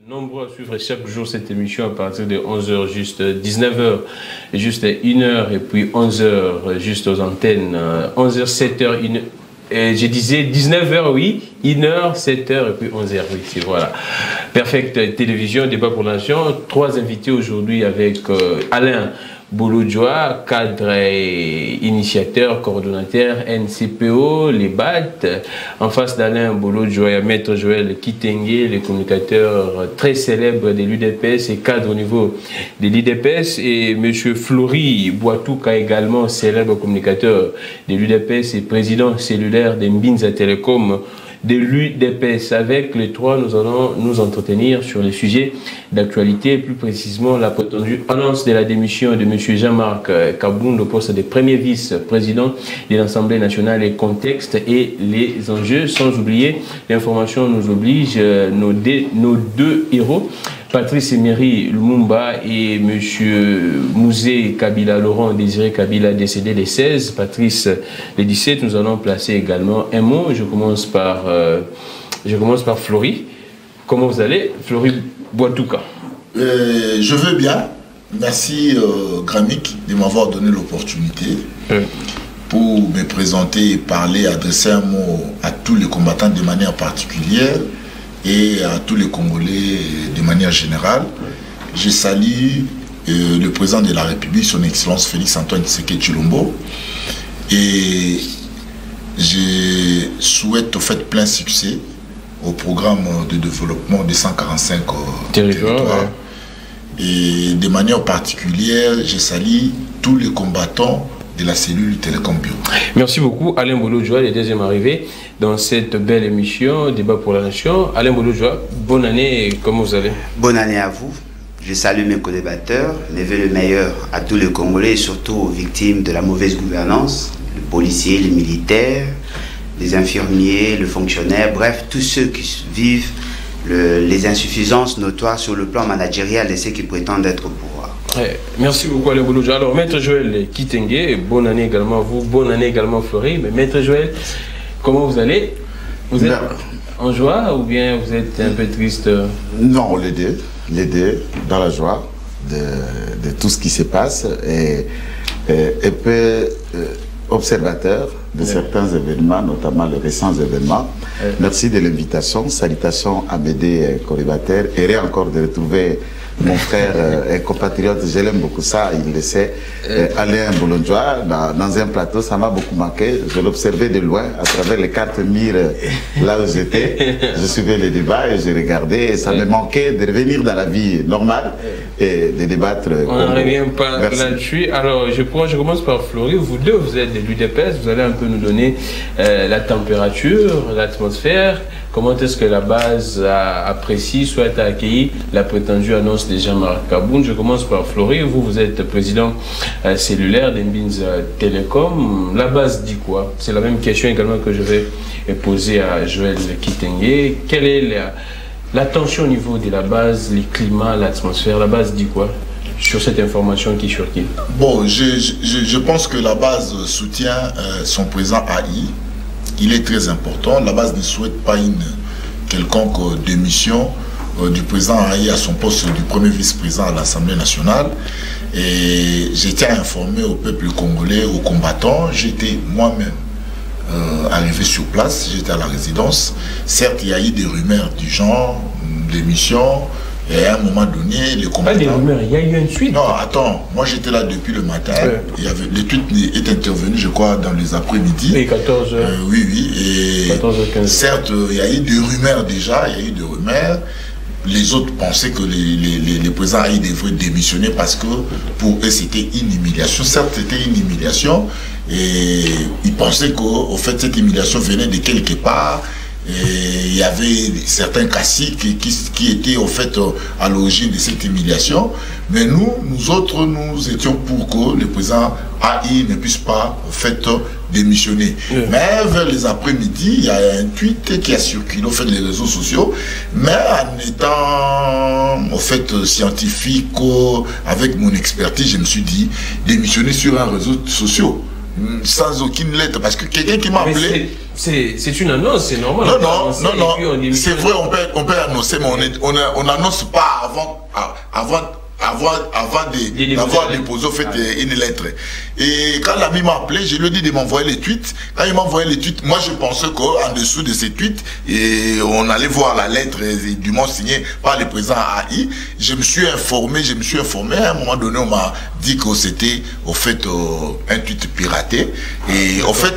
Nombreux à suivre chaque jour cette émission à partir de 11h, juste 19h, juste 1h et puis 11h, juste aux antennes, 11h, 7h, 1h. Je disais 19h, oui, 1h, 7h et puis 11h, oui, c'est voilà. Perfect Télévision, débat pour la nation. 3 invités aujourd'hui avec Alain Bouloudjoa, cadre et initiateur, coordonnateur NCPO, les BAT. En face d'Alain Bouloudjoa, il y a Maître Joël Kitenge, le communicateur très célèbre de l'UDPS et cadre au niveau de l'UDPS. Et M. Flory Boitouka, également célèbre communicateur de l'UDPS et président cellulaire de Mbinza Telecom de l'UDPS. Avec les 3, nous allons nous entretenir sur les sujets d'actualité, plus précisément la prétendue annonce de la démission de M. Jean-Marc Kabound au poste de premier vice-président de l'Assemblée nationale et contexte et les enjeux, sans oublier, l'information nous oblige, nos deux héros, Patrice Emery Lumumba et M. Mouzé Kabila, Laurent Désiré Kabila, décédé les 16, Patrice les 17. Nous allons placer également un mot. Je commence par Flory. Comment vous allez, Flory Boitouka? Je veux bien. Merci Gramik de m'avoir donné l'opportunité pour me présenter et parler, adresser un mot à tous les combattants de manière particulière et à tous les Congolais de manière générale. Je salue le président de la République, son Excellence Félix Antoine Tshisekedi Tshilombo, et je souhaite au fait plein succès au programme de développement des 145 territoires. Ouais. Et de manière particulière, je salue tous les combattants de la cellule Télécom Bio. Merci beaucoup Alain Bouloudjoa, le deuxième arrivé dans cette belle émission Débat pour la Nation. Alain Bouloudjoa, bonne année, comment vous allez? Bonne année à vous. Je salue mes co-débatteurs, les vœux le meilleur à tous les Congolais et surtout aux victimes de la mauvaise gouvernance, les policiers, les militaires, les infirmiers, les fonctionnaires, bref, tous ceux qui vivent les insuffisances notoires sur le plan managérial et ceux qui prétendent être au pouvoir. Merci beaucoup Alain Bouloudjoa. Alors Maître Joël Kitenge, bonne année également à vous, bonne année également Flory. Mais Maître Joël, comment vous allez? Vous êtes en joie ou bien vous êtes un peu triste? Non, les deux, dans la joie de tout ce qui se passe et peu observateur de certains événements, notamment les récents événements. Merci de l'invitation. Salutations à BD Corébateur. Et encore de retrouver mon frère et compatriote, je l'aime beaucoup ça, il le sait, Alain Bouloudjoa, dans un plateau, ça m'a beaucoup manqué. Je l'observais de loin, à travers les cartes mire, là où j'étais. Je suivais les débats et je regardais, et ça me manquait de revenir dans la vie normale et de débattre. On n'en revient pas là-dessus. Alors, je commence par Flory. Vous deux, vous êtes de l'UDPS, vous allez un peu nous donner la température, l'atmosphère. Comment est-ce que la base apprécie, soit a accueilli la prétendue annonce de Jean-Marc Kabound? Je commence par Flory. Vous êtes président cellulaire d'Mbinza Telecom. La base dit quoi? C'est la même question également que je vais poser à Joël Kitenge. Quelle est la tension au niveau de la base, les climats, l'atmosphère? La base dit quoi sur cette information qui survient? Bon, je pense que la base soutient son président AI. Il est très important. La base ne souhaite pas une quelconque démission du président AI à son poste du premier vice-président à l'Assemblée nationale. Et j'étais informé au peuple congolais, aux combattants. J'étais moi-même arrivé sur place, j'étais à la résidence. Certes, il y a eu des rumeurs du genre, démission. Et à un moment donné, les combattants... Pas des rumeurs, il y a eu une suite. Non, attends, moi j'étais là depuis le matin. Le tweet est intervenu, je crois, dans les après-midi. Et 14h. Oui. Et 14h15. Certes, il y a eu des rumeurs déjà, il y a eu des rumeurs. Les autres pensaient que les présidents devaient démissionner parce que pour eux c'était une humiliation. Certes, c'était une humiliation. Et ils pensaient qu'au fait, cette humiliation venait de quelque part. Et il y avait certains caciques qui étaient au fait à l'origine de cette humiliation. Mais nous autres, nous étions pour que le président AI ne puisse pas au fait démissionner. Mais vers les après-midi, il y a un tweet qui a circulé au fait les réseaux sociaux. Mais en étant au fait scientifique, avec mon expertise, je me suis dit démissionner sur un réseau social. sans aucune lettre. Parce que quelqu'un qui m'a appelé... C'est une annonce, c'est normal. Non, c'est vrai, on peut annoncer, mais on n'annonce pas avant d'avoir déposé une lettre. Et quand l'ami m'a appelé, je lui ai dit de m'envoyer les tweets. Quand il m'a envoyé les tweets, moi je pensais qu'en dessous de ces tweets, on allait voir la lettre du mot signée par le président AI. Je me suis informé. À un moment donné, on m'a dit que c'était au fait un tweet piraté. Et au fait,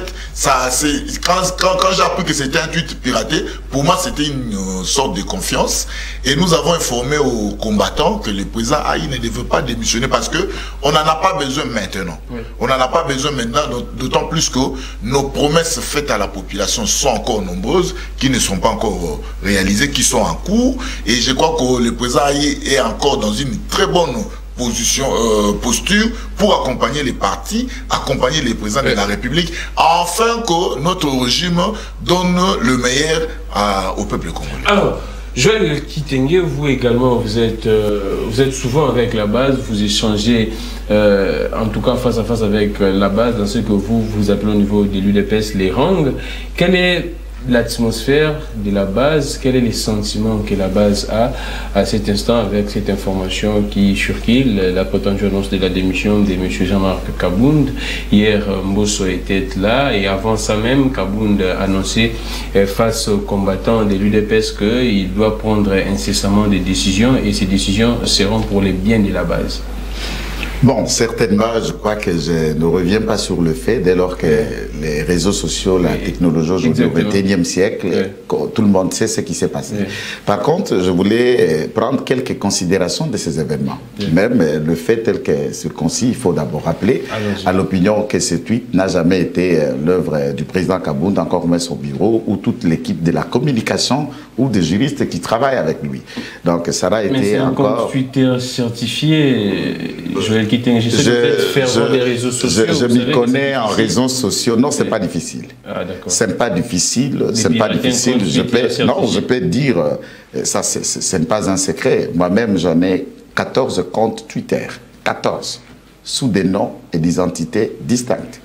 quand j'ai appris que c'était un tweet piraté, pour moi c'était une sorte de confiance. Et nous avons informé aux combattants que le président AI ne devait pas démissionner parce que on n'en a pas besoin maintenant. Oui. On n'en a pas besoin maintenant, d'autant plus que nos promesses faites à la population sont encore nombreuses, qui ne sont pas encore réalisées, qui sont en cours. Et je crois que le président AI est encore dans une très bonne posture pour accompagner les partis, accompagner les présidents de la République, afin que notre régime donne le meilleur au peuple congolais. Alors, Joël Kitenge, vous également, vous êtes souvent avec la base, vous échangez en tout cas face à face avec la base dans ce que vous appelez au niveau de l'UDPS les rangs. Quelle est l'atmosphère de la base, quels sont les sentiments que la base a à cet instant avec cette information qui circule, la prétendue annonce de la démission de M. Jean-Marc Kabound. Hier, Mbosso était là et avant ça même, Kabound a annoncé face aux combattants de l'UDPS qu'il doit prendre incessamment des décisions et ces décisions seront pour le bien de la base. Bon, certainement, je crois que je ne reviens pas sur le fait, dès lors que les réseaux sociaux, la technologie aujourd'hui au XXIe siècle, tout le monde sait ce qui s'est passé. Par contre, je voulais prendre quelques considérations de ces événements. Même le fait tel que circoncis, il faut d'abord rappeler à l'opinion que ce tweet n'a jamais été l'œuvre du président Kabound, encore moins son bureau, ou toute l'équipe de la communication ou des juristes qui travaillent avec lui. Donc, ça a été encore... compte Twitter certifié, Joël Kitenge, je m'y connais en réseaux sociaux. Non, c'est pas difficile. C'est pas difficile. C'est pas difficile. Je peux dire, ça, ce n'est pas un secret. Moi-même, j'en ai 14 comptes Twitter. 14. Sous des noms et des identités distinctes.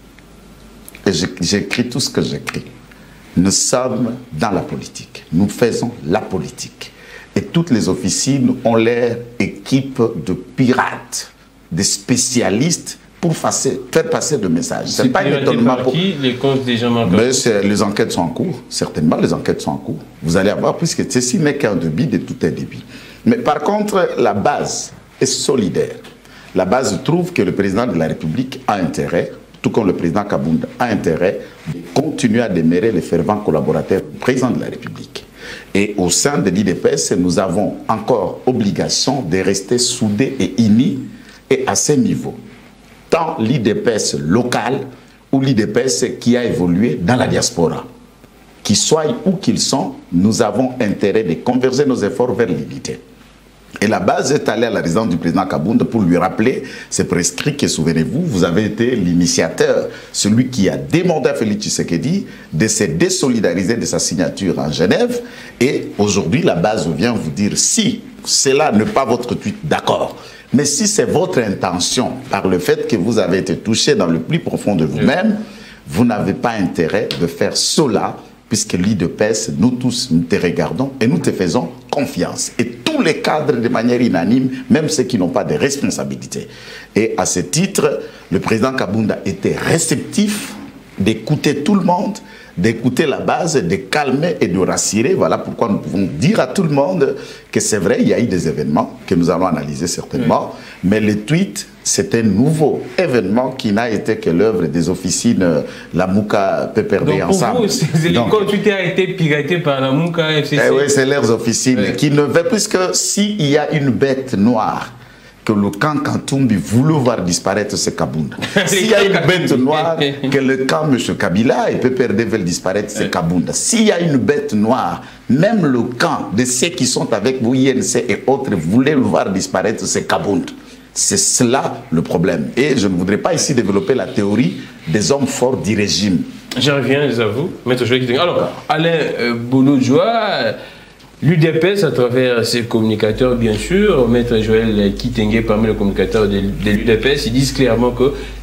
Et j'écris tout ce que j'écris. Nous sommes dans la politique. Nous faisons la politique. Et toutes les officines ont leur équipe de pirates, des spécialistes pour faire passer le message. C'est pas un étonnement pour qui les causes des gens. Mais les enquêtes sont en cours. Certainement, les enquêtes sont en cours. Vous allez avoir, puisque ceci n'est qu'un débit de tout un débit. Mais par contre, la base est solidaire. La base trouve que le président de la République a intérêt, tout comme le président Kabound a intérêt, de continuer à demeurer les fervents collaborateurs du président de la République. Et au sein de l'IDPS, nous avons encore obligation de rester soudés et unis et à ce niveau. Tant l'IDPS local ou l'IDPS qui a évolué dans la diaspora. Qu'ils soient où qu'ils sont, nous avons intérêt de converger nos efforts vers l'unité. Et la base est allée à la résidence du président Kabound pour lui rappeler, c'est prescrit que, souvenez-vous, vous avez été l'initiateur, celui qui a demandé à Félix Tshisekedi de se désolidariser de sa signature en Genève. Et aujourd'hui, la base vient vous dire, si cela n'est pas votre tweet, d'accord. Mais si c'est votre intention, par le fait que vous avez été touché dans le plus profond de vous-même, vous n'avez pas intérêt de faire cela, puisque l'IDPS, nous tous, nous te regardons et nous te faisons confiance. Et tous les cadres, de manière unanime, même ceux qui n'ont pas de responsabilité. Et à ce titre, le président Kabound a été réceptif d'écouter tout le monde, d'écouter la base, de calmer et de rassurer. Voilà pourquoi nous pouvons dire à tout le monde que c'est vrai, il y a eu des événements que nous allons analyser certainement, mais le tweet, c'est un nouveau événement qui n'a été que l'œuvre des officines La Mouka PPRD ensemble. Le compte Twitter a été piraté par La Mouka FCC. Oui, c'est leurs officines qui ne veulent, puisque s'il y a une bête noire que le camp Kantumbi voulait voir disparaître, c'est Kabound. S'il y a une bête noire que le camp M. Kabila et PPRD veulent disparaître, c'est Kabound. S'il y a une bête noire, même le camp de ceux qui sont avec vous, INC et autres, voulaient le voir disparaître, c'est Kabound. C'est cela le problème. Et je ne voudrais pas ici développer la théorie des hommes forts du régime. Je reviens, je vous avoue. Maître Joël Kitenge. Alors, Alain Boulodjoa, l'UDPS, à travers ses communicateurs, bien sûr, Maître Joël Kitenge, parmi les communicateurs de l'UDPS, ils disent clairement que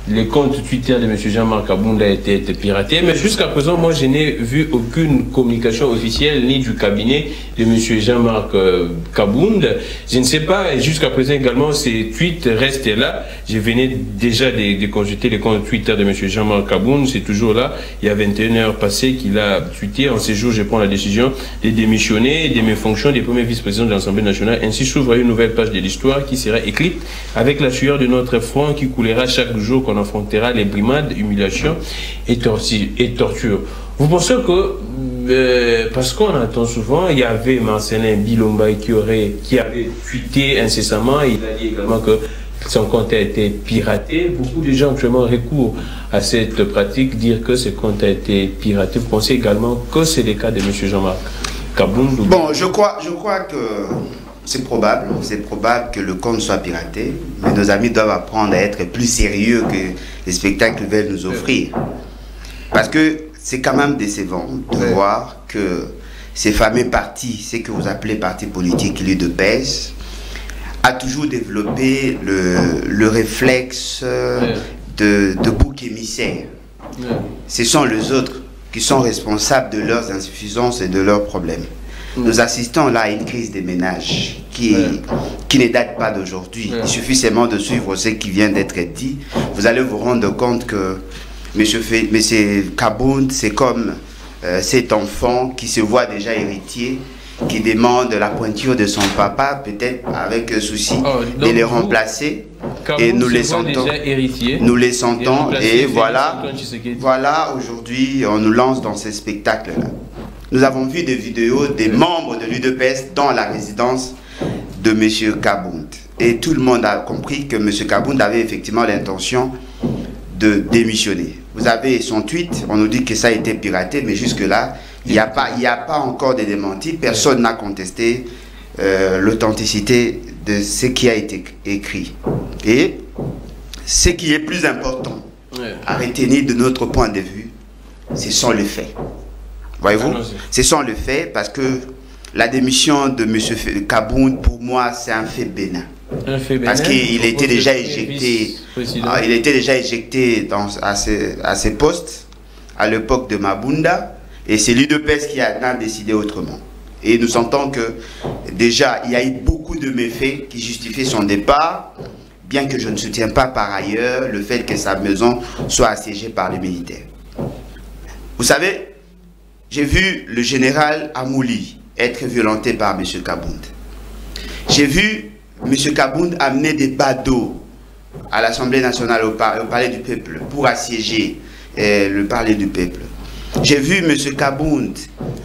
le compte Twitter de M. Jean-Marc Kabound a été piraté, mais jusqu'à présent, moi, je n'ai vu aucune communication officielle ni du cabinet de M. Jean-Marc Kabound. Je ne sais pas, jusqu'à présent également, ces tweets restent là. Je venais déjà de consulter le compte Twitter de M. Jean-Marc Kabound, c'est toujours là. Il y a 21 heures passées qu'il a tweeté. En ces jours, je prends la décision de démissionner de mes fonctions de premier vice-président de l'Assemblée nationale. Ainsi s'ouvre une nouvelle page de l'histoire qui sera écrite avec la sueur de notre front qui coulera chaque jour qu'on affrontera les brimades, humiliations et tortures. Vous pensez que, parce qu'on entend souvent, il y avait Marcelin Bilomba qui avait tweeté incessamment, il a dit également que son compte a été piraté. Beaucoup de gens actuellement recourent à cette pratique, dire que ce compte a été piraté. Vous pensez également que c'est le cas de M. Jean-Marc Kabound? Bon, je crois que c'est probable que le compte soit piraté, mais nos amis doivent apprendre à être plus sérieux que les spectacles qu'ils veulent nous offrir. Parce que c'est quand même décevant de voir que ces fameux partis, ce que vous appelez partis politiques, l'UDPS, a toujours développé le réflexe de bouc émissaire. Ce sont les autres qui sont responsables de leurs insuffisances et de leurs problèmes. Nous assistons là à une crise des ménages qui ne date pas d'aujourd'hui. Il suffit seulement de suivre ce qui vient d'être dit. Vous allez vous rendre compte que M. Kabound, c'est comme cet enfant qui se voit déjà héritier, qui demande la pointure de son papa, peut-être avec souci de les remplacer. Et nous les sentons. Nous les sentons. Et voilà aujourd'hui, on nous lance dans ces spectacles-là. Nous avons vu des vidéos des membres de l'UDPS dans la résidence de M. Kabound. Et tout le monde a compris que M. Kabound avait effectivement l'intention de démissionner. Vous avez son tweet, on nous dit que ça a été piraté, mais jusque-là, il n'y a pas encore de démenti. Personne n'a contesté l'authenticité de ce qui a été écrit. Et ce qui est plus important à retenir de notre point de vue, ce sont les faits. Voyez-vous, ce sont les faits, parce que la démission de M. Kabound, pour moi, c'est un fait bénin. Parce qu'il était déjà éjecté. Il était déjà éjecté à ses postes à l'époque de Mabunda, et c'est l'UDPS qui a décidé autrement. Et nous sentons que déjà il y a eu beaucoup de méfaits qui justifient son départ, bien que je ne soutiens pas par ailleurs le fait que sa maison soit assiégée par les militaires. Vous savez, j'ai vu le général Amouli être violenté par M. Kabound. J'ai vu M. Kabound amener des badauds à l'Assemblée nationale, au Palais du Peuple, pour assiéger le Palais du Peuple. J'ai vu M. Kabound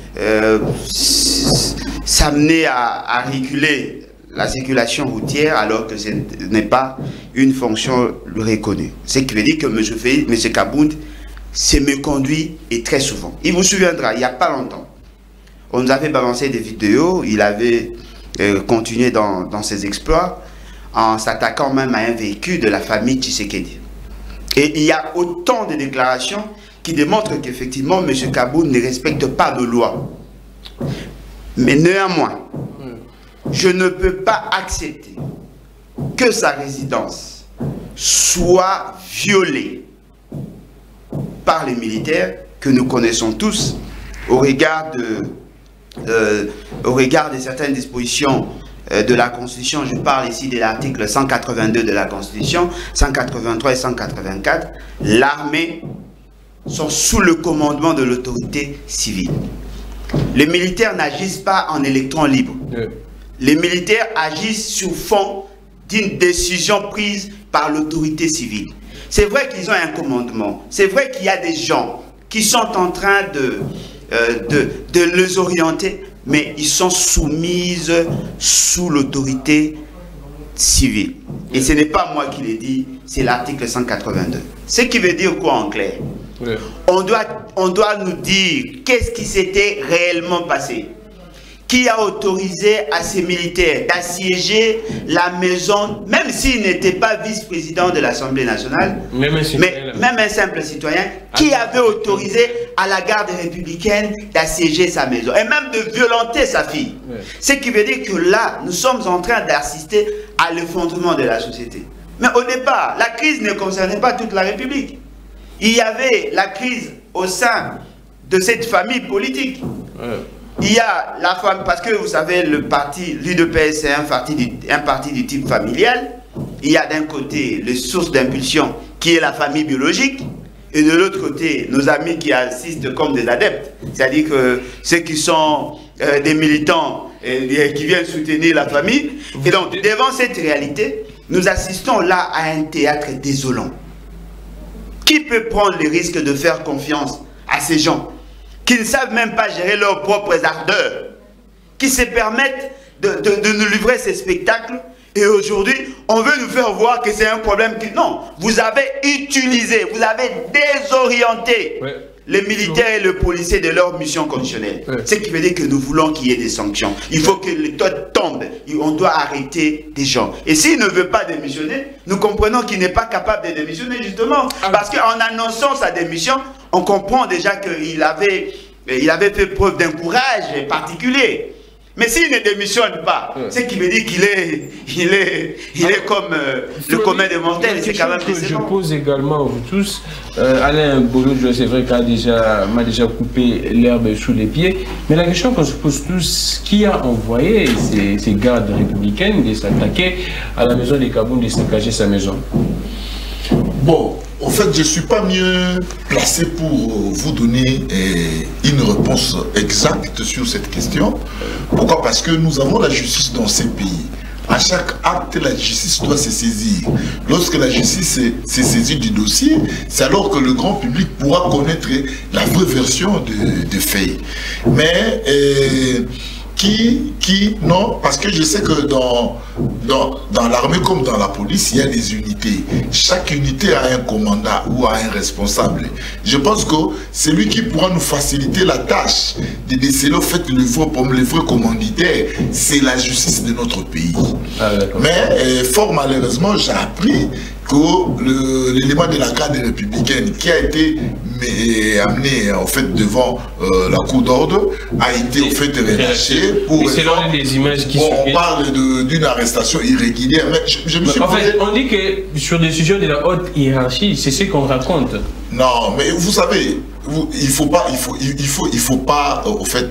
s'amener à réguler la circulation routière alors que ce n'est pas une fonction reconnue. Ce qui veut dire que M. Kabound s'est méconduit, et très souvent. Il vous souviendra, il n'y a pas longtemps, on nous avait balancé des vidéos, il avait continué dans ses exploits en s'attaquant même à un véhicule de la famille Tshisekedi. Et il y a autant de déclarations qui démontrent qu'effectivement M. Kabound ne respecte pas de loi. Mais néanmoins, je ne peux pas accepter que sa résidence soit violée par les militaires que nous connaissons tous au regard de certaines dispositions de la Constitution. Je parle ici de l'article 182 de la Constitution, 183 et 184. L'armée sont sous le commandement de l'autorité civile. Les militaires n'agissent pas en électrons libres. Les militaires agissent sur fond d'une décision prise par l'autorité civile. C'est vrai qu'ils ont un commandement. C'est vrai qu'il y a des gens qui sont en train de les orienter, mais ils sont soumis sous l'autorité civile. Et ce n'est pas moi qui l'ai dit, c'est l'article 182. Ce qui veut dire quoi en clair? On doit nous dire qu'est-ce qui s'était réellement passé. Qui a autorisé à ces militaires d'assiéger la maison, même s'il n'était pas vice-président de l'Assemblée nationale, même un simple citoyen, qui avait autorisé à la garde républicaine d'assiéger sa maison, et même de violenter sa fille. Ce qui veut dire que là, nous sommes en train d'assister à l'effondrement de la société. Mais au départ, la crise ne concernait pas toute la République. Il y avait la crise au sein de cette famille politique. Il y a la femme, parce que vous savez, le parti, l'UDPS, c'est un parti du type familial. Il y a d'un côté les sources d'impulsion qui est la famille biologique, et de l'autre côté, nos amis qui assistent comme des adeptes. C'est-à-dire que ceux qui sont des militants et qui viennent soutenir la famille. Et donc, devant cette réalité, nous assistons là à un théâtre désolant. Qui peut prendre le risque de faire confiance à ces gens qui ne savent même pas gérer leurs propres ardeurs, qui se permettent de nous livrer ces spectacles? Et aujourd'hui, on veut nous faire voir que c'est un problème qui... Non, vous avez utilisé, vous avez désorienté les militaires et les policiers de leur mission conditionnelle. Ce qui veut dire que nous voulons qu'il y ait des sanctions. Il faut que l'État tombe. On doit arrêter des gens. Et s'il ne veut pas démissionner, nous comprenons qu'il n'est pas capable de démissionner justement. Parce qu'en annonçant sa démission, on comprend déjà qu'il avait fait preuve d'un courage particulier. Mais s'il ne démissionne pas, ce qui veut dire qu'il est comme le commun des mortels. C'est quand même que je pose également à vous tous. Alain Boulodjo, c'est vrai qu'il m'a déjà coupé l'herbe sous les pieds. Mais la question qu'on se pose tous, qui a envoyé ces gardes républicaines de s'attaquer à la maison des Kaboun, de saccager sa maison? Bon, en fait, je ne suis pas mieux placé pour vous donner une réponse exacte sur cette question. Pourquoi? Parce que nous avons la justice dans ces pays. À chaque acte, la justice doit se saisir. Lorsque la justice s'est saisie du dossier, c'est alors que le grand public pourra connaître la vraie version de faits. Mais... non, parce que je sais que dans l'armée comme dans la police, il y a des unités. Chaque unité a un commandant ou a un responsable. Je pense que c'est lui qui pourra nous faciliter la tâche de déceler au fait le vrai commanditaire. C'est la justice de notre pays. Mais fort malheureusement, j'ai appris que l'élément de la garde républicaine qui a été amené en fait devant la cour d'ordre a été en fait relâché pour les images qui on parle d'une arrestation irrégulière. Mais je me suis en fait, on dit que sur des sujets de la haute hiérarchie, c'est ce qu'on raconte. Non, mais vous savez, il faut pas en fait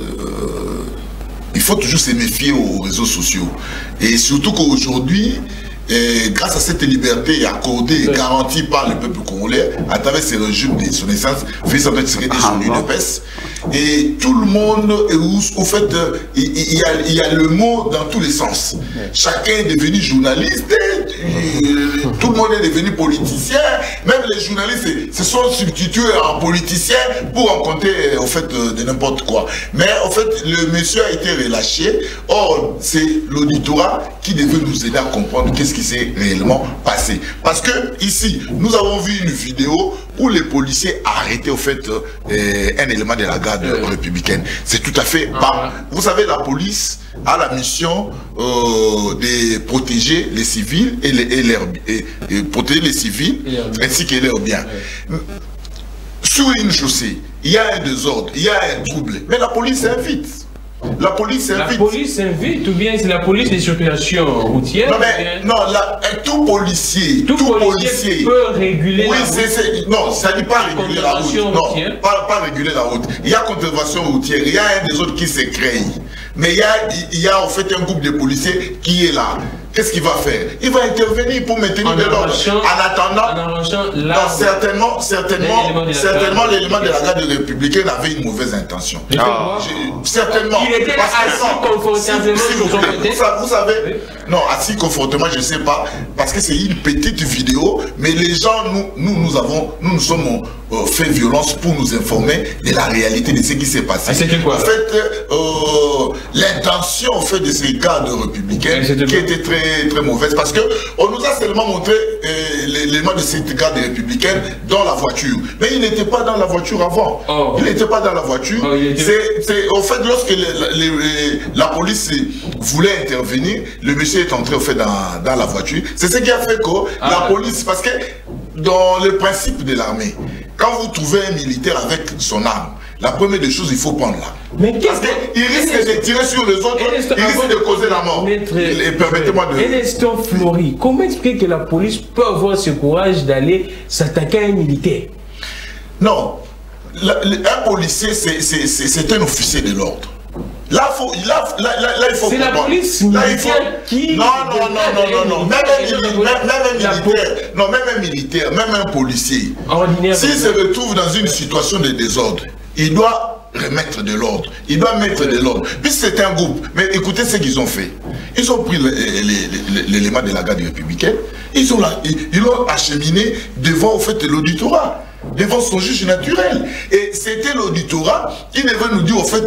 il faut toujours se méfier aux réseaux sociaux. Et surtout qu'aujourd'hui, grâce à cette liberté accordée et garantie par le peuple congolais à travers ces régimes de son essence, Félix Antoine Tshisekedi sur l'UDPS, et tout le monde est au fait, il y a le mot dans tous les sens. Chacun est devenu journaliste, tout le monde est devenu politicien, même les journalistes se sont substitués en politiciens pour rencontrer au fait de n'importe quoi. Mais en fait, le monsieur a été relâché. Or, c'est l'auditorat qui devait nous aider à comprendre qu'est-ce qui s'est réellement passé. Parce que ici, nous avons vu une vidéo où les policiers arrêtaient au fait un élément de la garde républicaine. C'est tout à fait pas. Vous savez, la police a la mission de protéger les civils et protéger les civils ainsi que leurs biens. Sur une chaussée, il y a un désordre, il y a un trouble, mais la police invite. La police invite ou bien c'est la police des circulations routières? Non, mais non, tout policier peut réguler la route. Non, ça ne dit pas réguler la route. Non, pas réguler la route. Il y a contravention routière, il y a un des autres qui se crée. Mais il y a en fait un groupe de policiers qui est là. Qu'est-ce qu'il va faire? Il va intervenir pour maintenir de l'ordre. En attendant, certainement l'élément de la garde républicaine avait une mauvaise intention. Certainement. Il était assis confortablement sur son côté. Vous savez, non, assis confortablement, je ne sais pas, parce que c'est une petite vidéo, mais les gens, nous sommes fait violence pour nous informer de la réalité de ce qui s'est passé. Quoi, en fait, l'intention en fait de ces gardes républicaines qui était très mauvaise, parce que on nous a seulement montré l'élément de cette garde républicaine dans la voiture, mais il n'était pas dans la voiture avant. Il n'était pas dans la voiture. C'est en fait lorsque la police voulait intervenir, le monsieur est entré en fait dans la voiture. C'est ce qui a fait que la police, parce que dans le principe de l'armée, quand vous trouvez un militaire avec son arme, la première des choses, il faut prendre là. Mais parce qu'il risque de tirer sur les autres, il risque de causer la mort. Permettez-moi de... Un instant, Flory, comment expliquer que la police peut avoir ce courage d'aller s'attaquer à un militaire? Non, un policier, c'est un officier de l'ordre. Là, il faut... C'est la police militaire qui... Non. Même un militaire, même un policier, s'il se retrouve dans une situation de désordre, il doit remettre de l'ordre. Il doit mettre de l'ordre. Puis c'est un groupe. Mais écoutez ce qu'ils ont fait. Ils ont pris l'élément de la garde républicaine. Ils l'ont acheminé devant, au fait, l'auditorat, devant son juge naturel. Et c'était l'auditorat qui devait nous dire, au fait,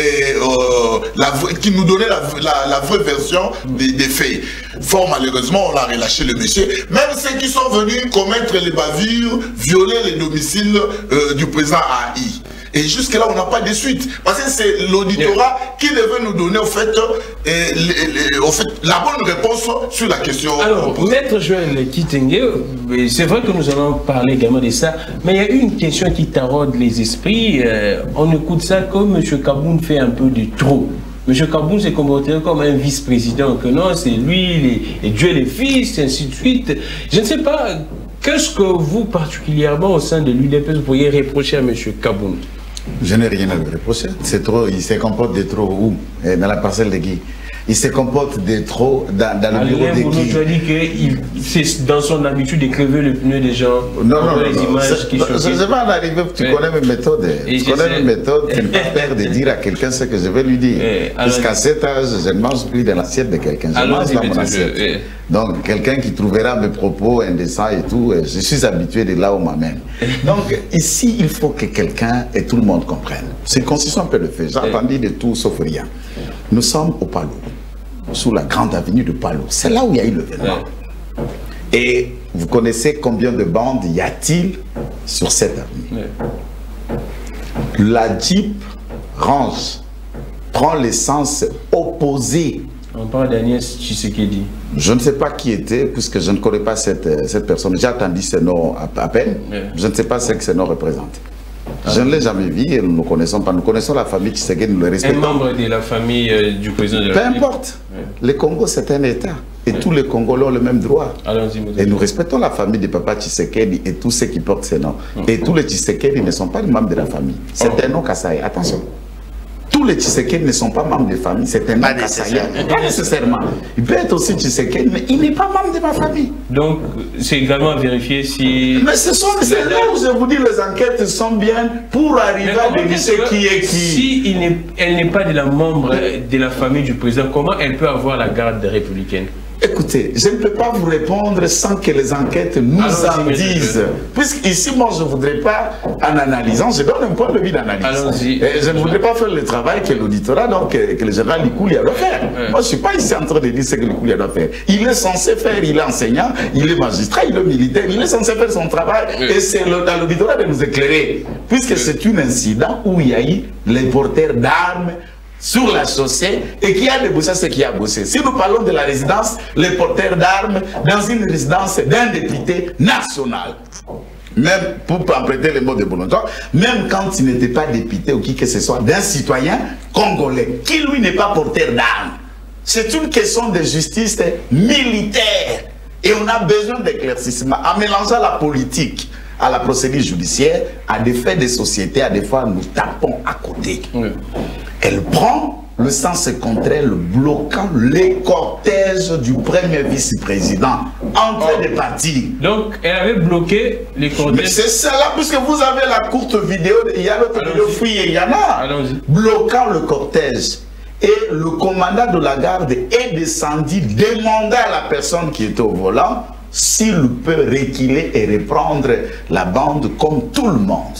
qui nous donnait la vraie version des faits. Fort malheureusement, on a relâché le monsieur. Même ceux qui sont venus commettre les bavures, violer les domiciles du président AI. Et jusque-là, on n'a pas de suite. Parce que c'est l'auditorat qui devait nous donner, au fait, la bonne réponse sur la question. Alors, Maître Joël Kitenge, c'est vrai que nous allons parler également de ça, mais il y a une question qui taraude les esprits. On écoute ça comme M. Kaboun fait un peu de trop. M. Kaboun s'est comporté comme un vice-président, que non, c'est lui, et Dieu les fils, et ainsi de suite. Je ne sais pas, qu'est-ce que vous, particulièrement au sein de l'UDPS, vous pourriez reprocher à M. Kaboun? Je n'ai rien à lui reprocher. C'est trop, il se comporte de trop où? Dans la parcelle de qui? Il se comporte de trop dans le bureau de qui? Tu as dit que c'est dans son habitude de crever le pneu des gens. Non. Les images qui choquent. Je vais en arriver, tu connais mes méthodes. Tu connais mes méthodes, tu n'as pas peur de dire à quelqu'un ce que je vais lui dire. Jusqu'à cet âge, je ne mange plus dans l'assiette de quelqu'un. Je mange dans mon assiette. Donc, quelqu'un qui trouvera mes propos indécents et tout, je suis habitué de là où m'amène. Donc, ici, il faut que quelqu'un et tout le monde comprenne. Circoncision peut le faire. J'ai entendu de tout sauf rien. Nous sommes au Palou, sous la grande avenue de Palou. C'est là où il y a eu l'événement. Et vous connaissez combien de bandes y a-t-il sur cette avenue? La Jeep range, prend le sens opposé. On parle d'Agnès Tshisekedi. Je ne sais pas qui était, puisque je ne connais pas cette personne. J'ai entendu ce nom à peine. Je ne sais pas ce que ce nom représente. Je ne l'ai jamais vu et nous ne connaissons pas. Nous connaissons la famille Tshisekedi, nous le respectons. Un membre de la famille du président de la République. Peu importe. Le Congo, c'est un État. Et tous les Congolais ont le même droit. Et nous respectons la famille de Papa Tshisekedi et tous ceux qui portent ce nom. Et tous les Tshisekedi ne sont pas des membres de la famille. C'est un nom Kassaï. Attention. Tous les Tshisekedi ne sont pas membres de famille, c'est un nom Kassaïen. Pas nécessairement. Il peut être aussi Tshisekedi, mais il n'est pas membre de ma famille. Donc, c'est également à vérifier si... Mais c'est là où je vous dis, les enquêtes sont bien pour arriver à vérifier qui est qui. Si elle n'est pas de la membre de la famille du président, comment elle peut avoir la garde républicaine? Écoutez, je ne peux pas vous répondre sans que les enquêtes nous en disent. Puisqu'ici, moi, je ne voudrais pas, en analysant, je donne un point de vue d'analyse. Je ne voudrais pas faire le travail que l'auditorat, donc que le général Likoulia doit faire. Moi, je ne suis pas ici en train de dire ce que Likoulia doit faire. Il est censé faire, il est enseignant, il est magistrat, il est militaire, il est censé faire son travail. Et c'est à l'auditorat de nous éclairer. Puisque c'est un incident où il y a eu les porteurs d'armes sur la chaussée et qui a débouché ce qui a bossé. Si nous parlons de la résidence, les porteurs d'armes dans une résidence d'un député national, même pour emprunter les mots de Boulonjon, même quand il n'était pas député ou qui que ce soit, d'un citoyen congolais, qui lui n'est pas porteur d'armes. C'est une question de justice militaire et on a besoin d'éclaircissement. En mélangeant la politique à la procédure judiciaire, à des faits de société, à des fois nous tapons à côté. Elle prend le sens contraire, bloquant les cortèges du premier vice-président entre les partis. Donc, elle avait bloqué les cortèges. Mais c'est cela, puisque vous avez la courte vidéo, il y a l'autre vidéo, et il y en a. Bloquant le cortège. Et le commandant de la garde est descendu, demandant à la personne qui était au volant s'il peut reculer et reprendre la bande comme tout le monde.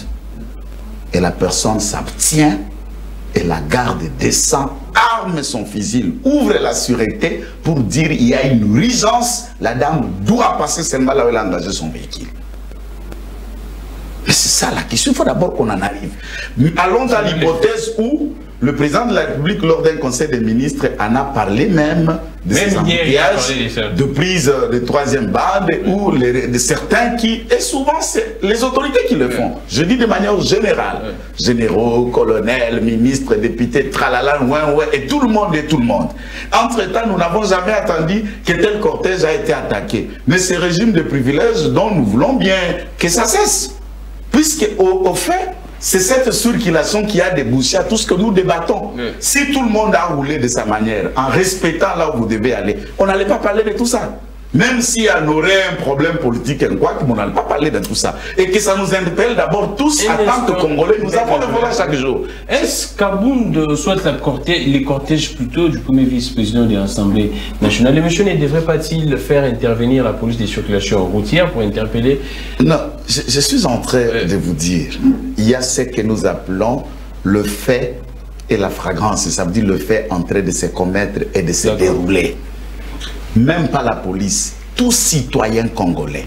Et la personne s'abstient. Et la garde descend, arme son fusil, ouvre la sûreté pour dire il y a une urgence, la dame doit passer seulement là où elle a engagé son véhicule. Mais c'est ça la question, il faut d'abord qu'on en arrive. Mais allons dans l'hypothèse où le président de la République, lors d'un conseil des ministres, en a parlé même de ces embouteillages, de prise de troisième bande, ou de certains qui, et souvent c'est les autorités qui le font. Je dis de manière générale, généraux, colonels, ministres, députés, tralala, ouais, et tout le monde. Entre-temps, nous n'avons jamais attendu que tel cortège a été attaqué. Mais ce régime de privilèges dont nous voulons bien que ça cesse. Puisque au fait, c'est cette circulation qui a débouché à tout ce que nous débattons. Si tout le monde a roulé de sa manière, en respectant là où vous devez aller, on n'allait pas parler de tout ça. Même si on aurait un problème politique, on n'allait pas parler de tout ça. Et que ça nous interpelle d'abord tous, en tant que Congolais, nous avons le volet chaque jour. Est-ce qu'Abound souhaite les cortèges plutôt du premier vice-président de l'Assemblée nationale? Le monsieur ne devrait pas-il faire intervenir la police des circulations routières pour interpeller? Non, je suis en train de vous dire, il y a ce que nous appelons le fait et la fragrance. Ça veut dire le fait en train de se commettre et de se dérouler. Même pas la police, tout citoyen congolais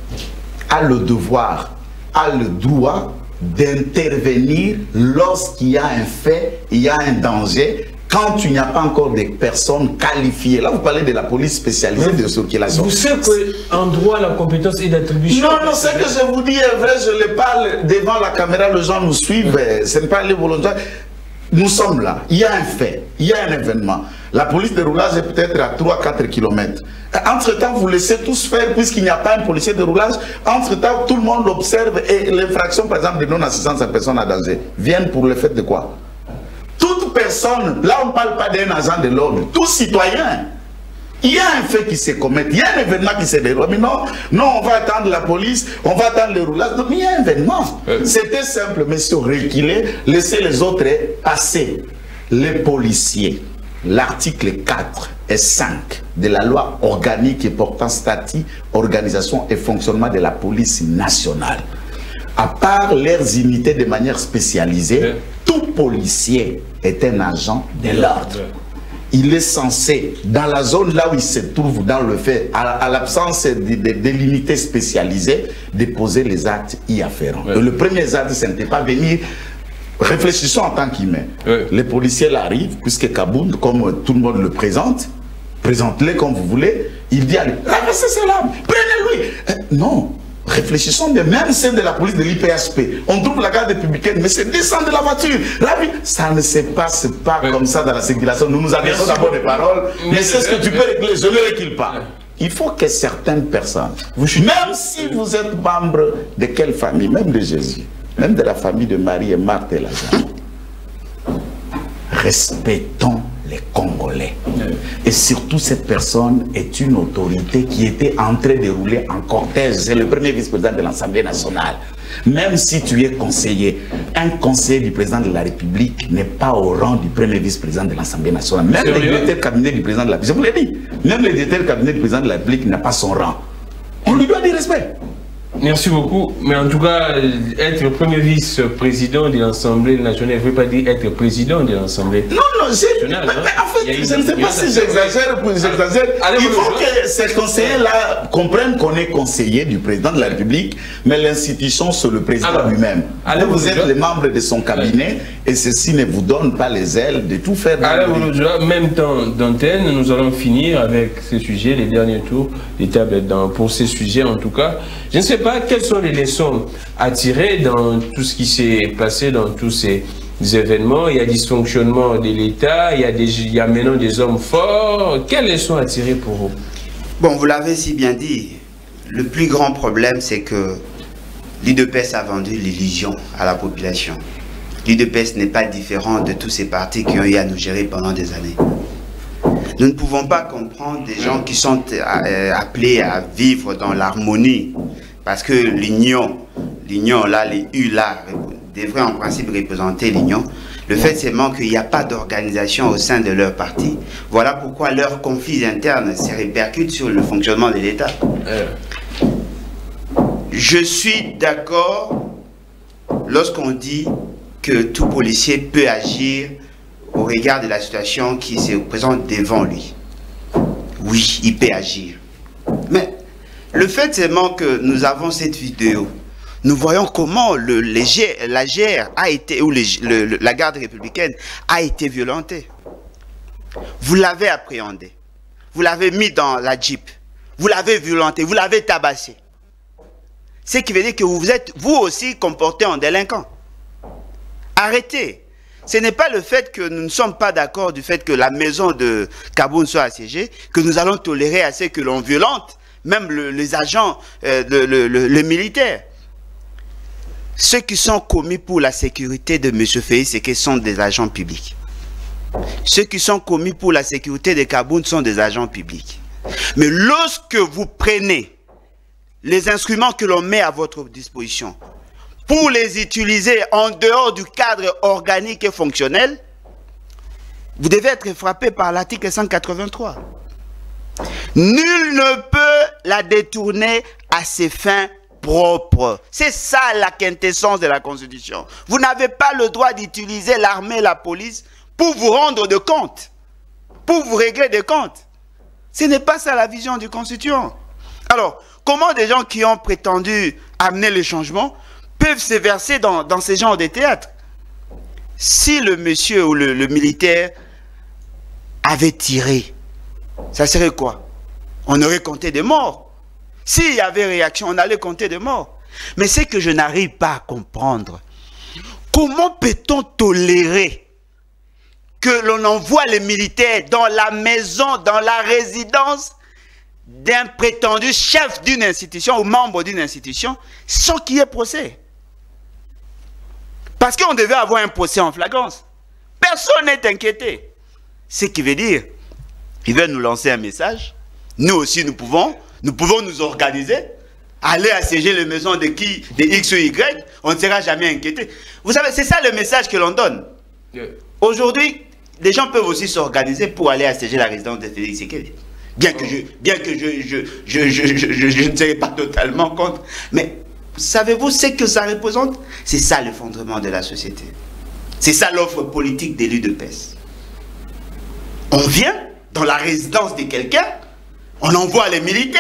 a le devoir, a le droit d'intervenir lorsqu'il y a un fait, il y a un danger, quand il n'y a pas encore des personnes qualifiées. Là, vous parlez de la police spécialisée de circulation. Vous savez qu'en droit, la compétence est d'attribution. Non, ce que je vous dis est vrai, je le parle devant la caméra, les gens nous suivent, ce n'est pas les volontaires. Nous sommes là, il y a un fait, il y a un événement. La police de roulage est peut-être à 3-4 km. Entre-temps, vous laissez tous faire, puisqu'il n'y a pas un policier de roulage. Entre-temps, tout le monde l'observe et l'infraction, par exemple, de non-assistance à personne à danger, viennent pour le fait de quoi? Toute personne, là on ne parle pas d'un agent de l'ordre, tout citoyen. Il y a un fait qui se commet, il y a un événement qui se déroule. Mais non, on va attendre la police, on va attendre le roulage. Donc il y a un événement. C'était simple, monsieur, reculer, laisser les autres passer. Les policiers, l'article 4 et 5 de la loi organique et portant statut, organisation et fonctionnement de la police nationale. À part leurs unités de manière spécialisée, tout policier est un agent de l'ordre. Il est censé, dans la zone là où il se trouve, dans le fait, à l'absence de l'unité spécialisée, déposer les actes y afférents. Le premier acte, ce n'était pas venir. Réfléchissons en tant qu'humain. Les policiers l'arrivent, puisque Kabound, comme tout le monde le présente, présentez-les comme vous voulez, il dit allez, ramassez cela, prenez-lui. Non. Réfléchissons bien, même celle de la police de l'IPHP. On trouve la garde républicaine, mais c'est descendre de la voiture. Ça ne se passe pas comme ça dans la circulation. Nous nous adressons d'abord des paroles, mais c'est ce que tu peux régler, je ne le règle pas. Il faut que certaines personnes, même si vous êtes membre de quelle famille, même de Jésus, même de la famille de Marie et Marthe et Lazare, respectons les Congolais. Et surtout, cette personne est une autorité qui était en train de rouler en cortège. C'est le premier vice-président de l'Assemblée nationale. Même si tu es conseiller, un conseiller du président de la République n'est pas au rang du premier vice-président de l'Assemblée nationale. Même le directeur cabinet du président de la République, je vous l'ai dit, même le directeur cabinet du président de la République n'a pas son rang. On lui doit du respect. Merci beaucoup. Mais en tout cas, être premier vice-président de l'Assemblée nationale ne veut pas dire être président de l'Assemblée nationale. En fait, je ne sais pas si j'exagère ou j'exagère. Il faut que ces conseillers-là comprennent qu'on est conseiller du président de la République, mais l'institution, c'est le président lui-même. Vous êtes les membres de son cabinet et ceci ne vous donne pas les ailes de tout faire. Même temps d'antenne, nous allons finir avec ce sujet, les derniers tours des tables pour ces sujets en tout cas. Je ne sais pas quelles sont les leçons à tirer dans tout ce qui s'est passé, dans tous ces événements. Il y a dysfonctionnement de l'État, il y a maintenant des hommes forts. Quelles leçons à tirer pour vous? Bon, vous l'avez si bien dit. Le plus grand problème, c'est que l'UDPS a vendu l'illusion à la population. L'UDPS n'est pas différent de tous ces partis qui ont eu à nous gérer pendant des années. Nous ne pouvons pas comprendre des gens qui sont appelés à vivre dans l'harmonie. Parce que l'union là, les U là, devraient en principe représenter l'union. Le fait seulement qu'il n'y a pas d'organisation au sein de leur parti. Voilà pourquoi leurs conflits internes se répercutent sur le fonctionnement de l'État. Je suis d'accord lorsqu'on dit que tout policier peut agir au regard de la situation qui se présente devant lui. Oui, il peut agir. Mais le fait seulement que nous avons cette vidéo, nous voyons comment la GR a été, ou la garde républicaine a été violentée. Vous l'avez appréhendé. vous l'avez mis dans la Jeep, vous l'avez violenté, vous l'avez tabassé. Ce qui veut dire que vous êtes, vous aussi, comporté en délinquant. Arrêtez. Ce n'est pas le fait que nous ne sommes pas d'accord du fait que la maison de Kaboun soit assiégée, que nous allons tolérer à ce que l'on violente, même les agents, le militaire. Ceux qui sont commis pour la sécurité de M. Félix, c'est qu'ils sont des agents publics. Ceux qui sont commis pour la sécurité de Kaboun sont des agents publics. Mais lorsque vous prenez les instruments que l'on met à votre disposition pour les utiliser en dehors du cadre organique et fonctionnel, vous devez être frappé par l'article 183. Nul ne peut la détourner à ses fins propres. C'est ça la quintessence de la Constitution. Vous n'avez pas le droit d'utiliser l'armée et la police pour vous rendre de compte, pour vous régler des comptes. Ce n'est pas ça la vision du Constituant. Alors, comment des gens qui ont prétendu amener le changement peuvent se verser dans ces genres de théâtre? Si le monsieur ou le militaire avait tiré, ça serait quoi? On aurait compté des morts. S'il y avait réaction, on allait compter des morts. Mais c'est que je n'arrive pas à comprendre. Comment peut-on tolérer que l'on envoie les militaires dans la maison, dans la résidence d'un prétendu chef d'une institution ou membre d'une institution sans qu'il y ait procès? Parce qu'on devait avoir un procès en flagrance. Personne n'est inquiété. Ce qui veut dire, il veut nous lancer un message. Nous aussi, nous pouvons nous organiser, aller assiéger les maisons de qui, de X ou Y, on ne sera jamais inquiété. Vous savez, c'est ça le message que l'on donne. Aujourd'hui, les gens peuvent aussi s'organiser pour aller assiéger la résidence de Félix Tshisekedi. Bien que je ne serai pas totalement contre. Mais savez-vous ce que ça représente? C'est ça le fondement de la société. C'est ça l'offre politique des l'UDPS. On vient dans la résidence de quelqu'un, on envoie les militaires,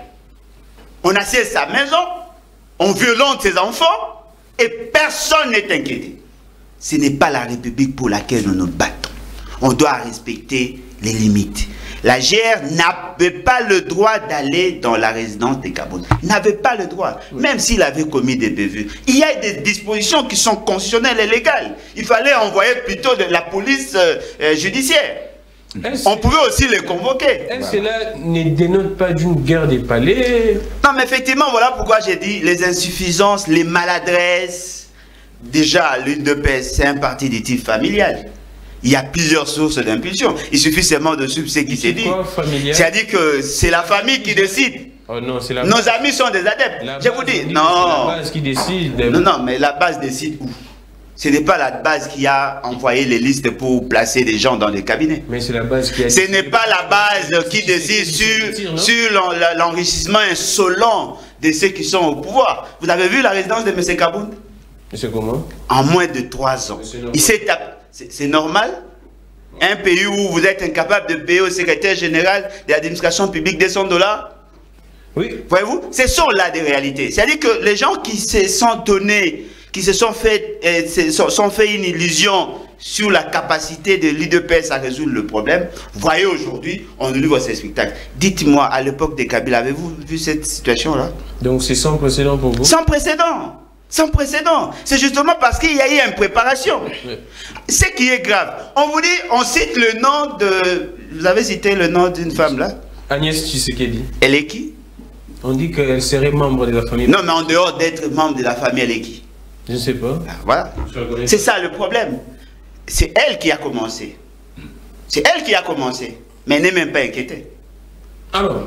on assiège sa maison, on violente ses enfants et personne n'est inquiété. Ce n'est pas la République pour laquelle nous nous battons. On doit respecter les limites. La GR n'avait pas le droit d'aller dans la résidence de Kaboun. N'avait pas le droit, même s'il avait commis des bévues. Il y a des dispositions qui sont constitutionnelles et légales. Il fallait envoyer plutôt de la police judiciaire. On pouvait aussi les convoquer. Cela ne dénote pas d'une guerre des palais? Non, mais effectivement, voilà pourquoi j'ai dit les insuffisances, les maladresses. Déjà, l'UDPS, c'est un parti de type familial. Il y a plusieurs sources d'impulsion. Il suffit seulement de suivre ce qui s'est dit. C'est-à-dire que c'est la famille qui décide. Oh non, c'est la Nos amis sont des adeptes. Je vous dis, non. C'est la base qui décide. Non, mais la base décide où? Ce n'est pas la base qui a envoyé les listes pour placer des gens dans les cabinets. Mais c'est la base qui a... Ce n'est pas la base qui décide sur l'enrichissement insolent de ceux qui sont au pouvoir. Vous avez vu la résidence de M. Kaboun? C'est comment? En moins de 3 ans. C'est normal? Un pays où vous êtes incapable de payer au secrétaire général de l'administration publique $200? Oui. Voyez-vous? Ce sont là des réalités. C'est-à-dire que les gens qui se sont donnés, qui se sont fait une illusion sur la capacité de l'UDPS à résoudre le problème, voyez aujourd'hui, on nous livre ces spectacles. Dites-moi, à l'époque des Kabila, avez-vous vu cette situation-là? Donc c'est sans précédent pour vous? Sans précédent. Sans précédent. C'est justement parce qu'il y a eu une préparation. Oui. Ce qui est grave. On vous dit, on cite le nom de... Vous avez cité le nom d'une femme là? Agnès Tshisekedi. Elle est qui? On dit qu'elle serait membre de la famille. Non, mais en dehors d'être membre de la famille, elle est qui? Je ne sais pas. Ah, voilà. C'est ça le problème. C'est elle qui a commencé. C'est elle qui a commencé. Mais elle n'est même pas inquiétée. Alors,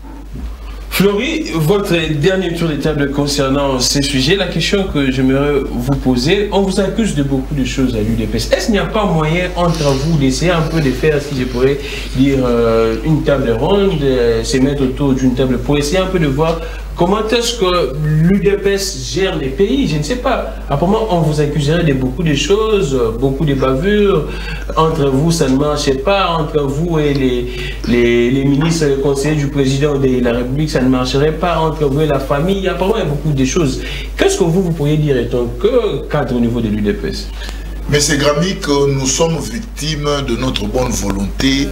Flory, votre dernier tour de table concernant ces sujets, la question que j'aimerais vous poser, on vous accuse de beaucoup de choses à l'UDPS. Est-ce qu'il n'y a pas moyen entre vous d'essayer un peu de faire, si je pourrais dire, une table ronde, se mettre autour d'une table pour essayer un peu de voir comment est-ce que l'UDPS gère les pays? Je ne sais pas. Apparemment, on vous accuserait de beaucoup de choses, beaucoup de bavures. Entre vous, ça ne marchait pas. Entre vous et les ministres et les conseillers du président de la République, ça ne marcherait pas. Entre vous et la famille, apparemment, il y a beaucoup de choses. Qu'est-ce que vous pourriez dire en tant que cadre au niveau de l'UDPS? Mais c'est Gramic que nous sommes victimes de notre bonne volonté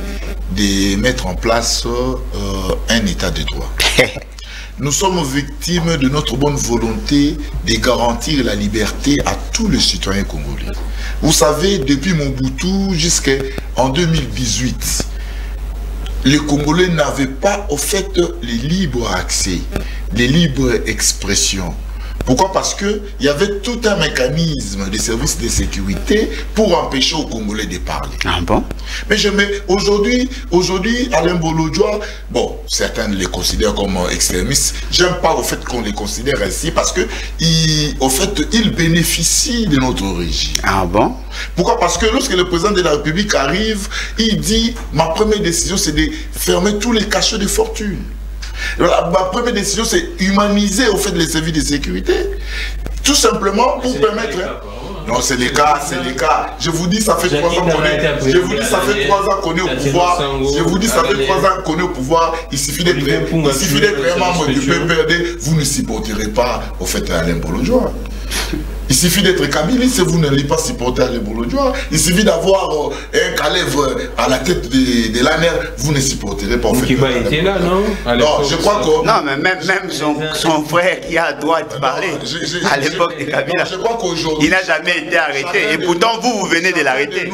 de mettre en place un état de droit. Nous sommes victimes de notre bonne volonté de garantir la liberté à tous les citoyens congolais. Vous savez, depuis Mobutu jusqu'en 2018, les Congolais n'avaient pas au fait les libres accès, les libres expressions. Pourquoi? Parce qu'il y avait tout un mécanisme des services de sécurité pour empêcher aux Congolais de parler. Ah bon? Mais aujourd'hui, Alain Bolodjoa, bon, certains les considèrent comme extrémistes. J'aime pas au fait qu'on les considère ainsi parce que, au fait, ils bénéficient de notre régime. Ah bon? Pourquoi? Parce que lorsque le président de la République arrive, il dit, ma première décision, c'est de fermer tous les cachots de fortune. Ma première décision, c'est humaniser au fait les services de sécurité. Tout simplement pour permettre... Non, c'est les cas, c'est les cas. Je vous dis, ça fait 3 ans qu'on est... Je vous dis, ça fait 3 ans qu'on est au pouvoir. Je vous dis, ça fait 3 ans qu'on est au pouvoir. Il suffit d'être un membre du PPRD. Vous ne supporterez pas, au fait, Alain Bolodjoa. Il suffit d'être kabiliste, vous n'allez pas supporter Alain Bolodjoa. Il suffit d'avoir un Kalèvre à la tête de l'ANR, vous ne supporterez pas. Qui va être là, non? Non, je crois que... Non, mais même son frère qui a droit de parler à l'époque de Kabila, je crois qu'aujourd'hui... il n'a jamais été arrêté. Et pourtant, vous venez de l'arrêter.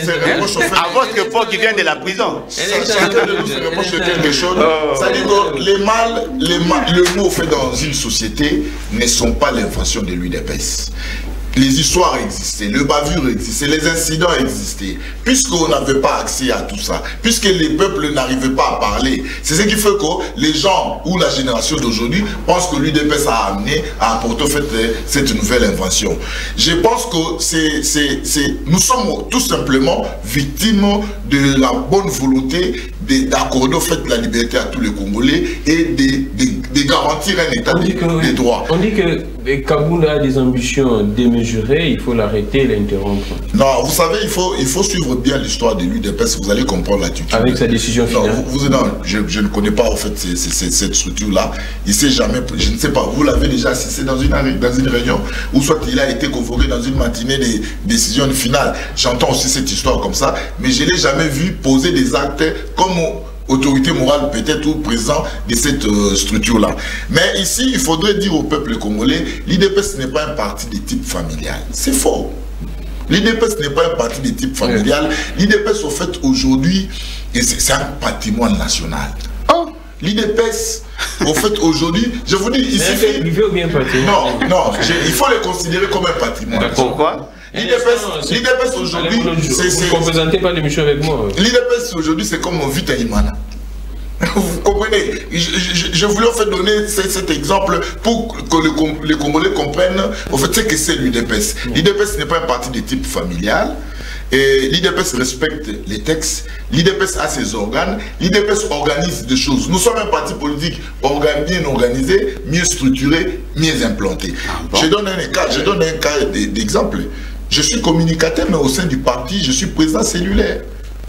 À votre époque, il vient de la prison. Chacun de nous se reproche de quelque chose. C'est-à-dire que le mot fait dans une société ne sont pas l'invention de l'UDPS. Les histoires existaient, le bavure existait, les incidents existaient. Puisqu'on n'avait pas accès à tout ça, puisque les peuples n'arrivaient pas à parler, c'est ce qui fait que les gens ou la génération d'aujourd'hui pensent que l'UDPS a amené à apporter en fait, cette nouvelle invention. Je pense que nous sommes tout simplement victimes de la bonne volonté d'accorder en fait la liberté à tous les Congolais et de garantir un état de droit. On dit que Kaboula a des ambitions démesurées, il faut l'arrêter et l'interrompre. Non, vous savez, il faut suivre bien l'histoire de l'UDPS, vous allez comprendre l'attitude. Avec sa décision finale. Non, je ne connais pas en fait cette structure-là. Il ne sait jamais, je ne sais pas, vous l'avez déjà assisté dans une réunion, ou soit il a été convoqué dans une matinée des décisions finales. J'entends aussi cette histoire comme ça, mais je ne l'ai jamais vu poser des actes comme autorité morale peut-être ou président de cette structure-là. Mais ici, il faudrait dire au peuple congolais, l'UDPS n'est pas un parti de type familial. C'est faux. L'UDPS n'est pas un parti de type familial. L'UDPS, au fait, aujourd'hui, c'est un patrimoine national. L'UDPS, au fait, aujourd'hui, je vous dis, il suffit... Non, il faut les considérer comme un patrimoine. Pourquoi? L'UDPS aujourd'hui, vous ne représentez pas l'émission avec moi. L'UDPS aujourd'hui, c'est comme Vita Imana. Vous comprenez? Je voulais en fait donner cet exemple pour que les Congolais comprennent en fait ce que c'est l'UDPS. L'UDPS n'est pas un parti de type familial. L'UDPS respecte les textes, l'UDPS a ses organes, l'UDPS organise des choses. Nous sommes un parti politique bien organisé, mieux structuré, mieux implanté. Je donne un cas d'exemple. Je suis communicateur, mais au sein du parti, je suis président cellulaire.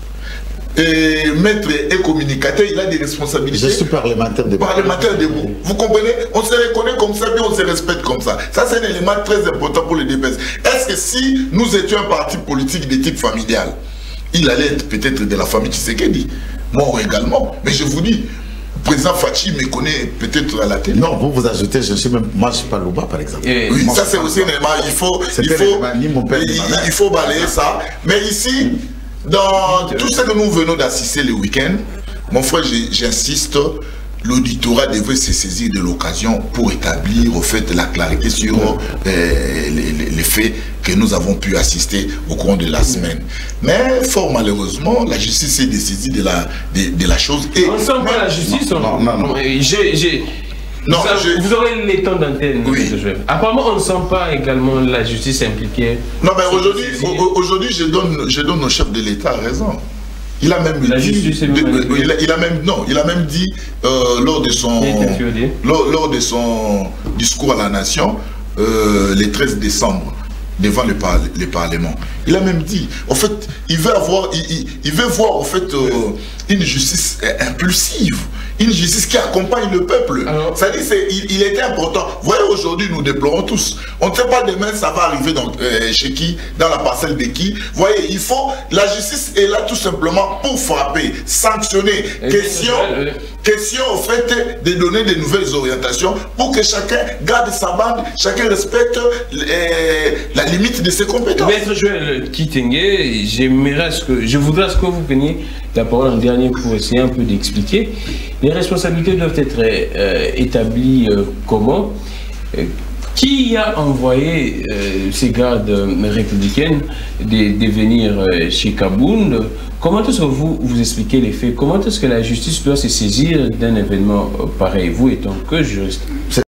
Et maître et communicateur, il a des responsabilités. Je suis parlementaire debout. Parlementaire debout. Vous comprenez? On se reconnaît comme ça, mais on se respecte comme ça. Ça, c'est un élément très important pour les DPS. Est-ce que si nous étions un parti politique de type familial, il allait être peut-être de la famille Tshisekedi, moi également. Mais je vous dis, le président Fachi me connaît peut-être à la télé. Non, vous ajoutez, je suis même, moi je suis pas Louba par exemple. Oui, ça c'est aussi un élément, il faut balayer ça. Mais ici, dans tout ce que nous venons d'assister le week-end, mon frère, j'insiste, l'auditorat devrait se saisir de l'occasion pour établir au fait la clarité sur les faits que nous avons pu assister au cours de la semaine. Mais fort malheureusement, la justice s'est dessaisie de la chose. Et on ne sent pas la justice. Non, vous aurez les temps d'antenne. Oui. Apparemment, on ne sent pas également la justice impliquée. Non, mais aujourd'hui, je donne au chef de l'État raison. Il a même dit, lors de son discours à la nation, le 13 décembre, devant le Parlement. Il a même dit, en fait, il veut voir en fait une justice impulsive. une justice qui accompagne le peuple. C'est-à-dire, il était important. Vous voyez, aujourd'hui, nous déplorons tous. On ne sait pas demain, ça va arriver chez qui, dans la parcelle de qui. Vous voyez, il faut... La justice est là tout simplement pour frapper, sanctionner. Question au fait de donner de nouvelles orientations pour que chacun garde sa bande, chacun respecte la limite de ses compétences. Maître Joël Kitenge, je voudrais que vous preniez la parole en dernier pour essayer un peu d'expliquer. Les responsabilités doivent être établies comment? Qui a envoyé ces gardes républicaines de venir chez Kabound? Comment est-ce que vous expliquez les faits? Comment est-ce que la justice doit se saisir d'un événement pareil, vous étant que juriste?